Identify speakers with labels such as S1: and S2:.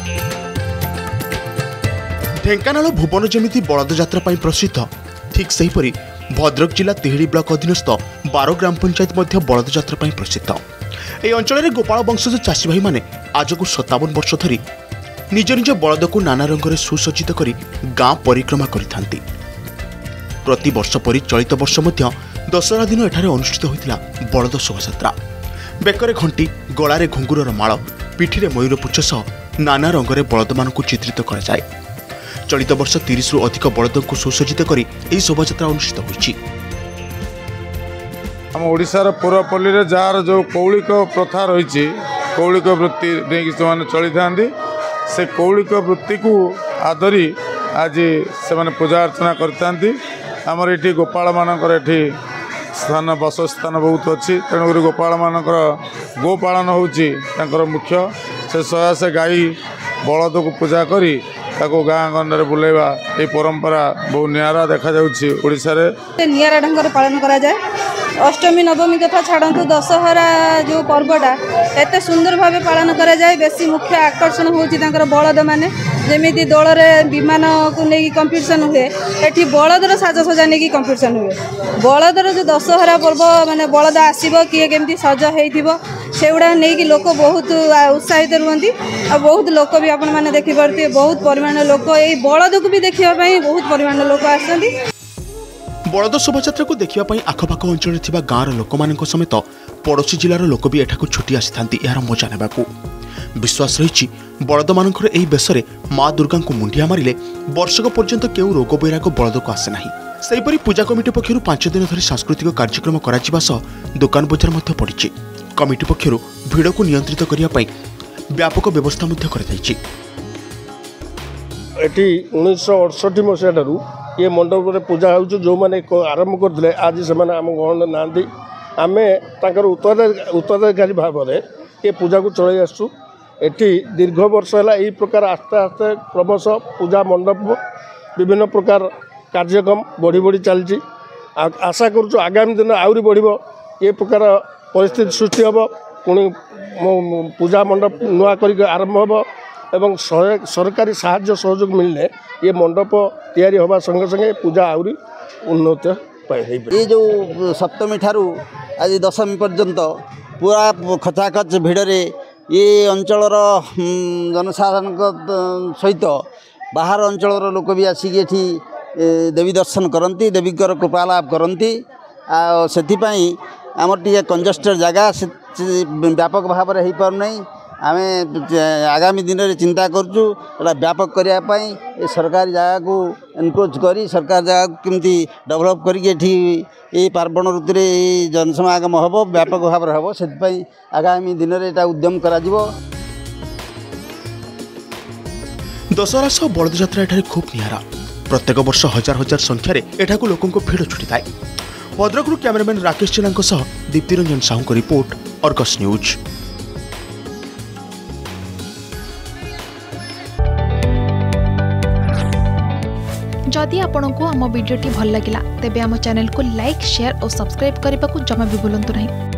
S1: ढेंकानाल भुवन जमी बलद यात्रा प्रसिद्ध ठीक सेहीपरि भद्रक जिला तिहिड़ी ब्लॉक अधीनस्थ 12 ग्राम पंचायत बलद यात्रा प्रसिद्ध। यह अंचल में गोपाल वंशज चाषी भाई मैंने आज को 57 वर्ष धरी निज निज बलद को नाना रंग में सुसज्जित कर गाँ परिक्रमा करिथांती। प्रति वर्ष परि चलित वर्ष दशहरा दिन एठारे अनुष्ठित होता बलद शोभायात्रा। बेकरे घंटी गलारे घुंगुरर माल पिठिरे मयूरपुच्छ सह नाना रंग में बलद मान चित्रित कराए। चलित वर्ष 30 रु अधिक बलद को सुसज्जित कर यह शोभायात्रा अनुष्ठित होती।
S2: आम ओडिशार पूर्वपल्ली रे जार जो कौलिक प्रथा रही कौलिक वृत्ति नहीं चली था से कौलिक वृत्ति को आदरी आज से पूजा अर्चना करते। आमर ये गोपाल मानकर ये स्थान बसस्थान बहुत अच्छी तेणुक गोपाल मानकर गोपालन होकर मुख्य से 180 गाई बलद को पूजा करी ताको गाँ गंडे बुलेवा ये परंपरा बहुत निरा देखा
S3: निरा ढंग से पालन करा जाए। अष्टमी नवमी कथा छाड़ू दशहरा जो पर्वटा एत सुंदर भाव पालन करा जाए। बेसी मुख्य आकर्षण होची बलद माने जमी दल विमान को लेकिन कंपिटिशन हुए ये बलदर साजसजा नहीं कंपिटिशन हुए। बलदर जो दशहरा पर्व माने बलद आसब किए केमती सज होगुड़ा नहीं लोक बहुत उत्साहित रुहति। बहुत लोक भी आपण मैंने देखिपे बहुत परिमाण लोक ये बलद को भी देखापी बहुत परिमाण लोक आसती।
S1: बलद शोभायात्रा को देखा आखपाख अंचल गाँव लोक समेत पड़ोशी जिलार लोक भी एठाकु छुट्टी आसी यार मजा नेबाकू। विश्वास रही बलद मानकर एही बेसरे माँ दुर्गा को मुंडिया मारिले वर्षक पर्यंत केउ रोग बैराग बलद को आसे नाही। सेहीपरि पूजा कमिटी पक्षरु 5 दिन धरी सांस्कृतिक कार्यक्रम कराजिबा सह दुकान बजार मध्य पड़िछि। कमिटी पक्षरु भिड़ को नियंत्रित करिया पई व्यापक व्यवस्था मध्य करा जायछि।
S4: एटी 1968 मसीहा ठारू ये मंडप में पूजा हो जो मैंने आरंभ करते आज से आम गहण ना आम उत्तराधिकारी भाव में ये पूजा को चलाई आसु। एटी दीर्घ वर्ष है यही प्रकार आस्ते आस्ते क्रमश पूजा मंडप विभिन्न प्रकार कार्यक्रम बढ़ी बढ़ी चलती। आशा करूँ आगामी दिन आहरी बढ़ ये प्रकार परिस्थिति सृष्टि हम पुणी पूजा मंडप नुआ कर आरंभ हम एवं सरकारी साहाय्य सहयोग मिलने ये मंडप तैयारी होगा संगे संगे पूजा आहरी उन्नत
S5: ये जो सप्तमी ठारू आज दशमी पर्यंत पूरा खचाखच भिड़े ये अंचल जनसाधारण सहित बाहर अंचल लोक भी आसिक ये देवी दर्शन करती देवी कृपा लाभ करती। से आमर टी कंजेस्टेड जगह से व्यापक भाव में हो पारना आम आगामी दिन में चिंता करूँ व्यापक करने सरकारी जगह को एनक्रोच कर सरकार जगह केमती डेभलप कर पार्वण ऋतु में जनसमागम हम व्यापक भाव में हम से आगामी दिन में उद्यम कर।
S1: दशहरा सह बलद यात्रा एठारे खूब निहारा। प्रत्येक वर्ष हजार हजार संख्यार एठाकु लोकों भिड़ छुटी थाए। भद्रकरू कैमरामैन राकेश जेना सह दीप्ति रंजन साहू को रिपोर्ट अर्गस न्यूज।
S6: जदि आपंक आम भिडी भल लगा तेब आम चैनल को लाइक शेयर और सब्सक्राइब करने को जमा भी भूलु नहीं।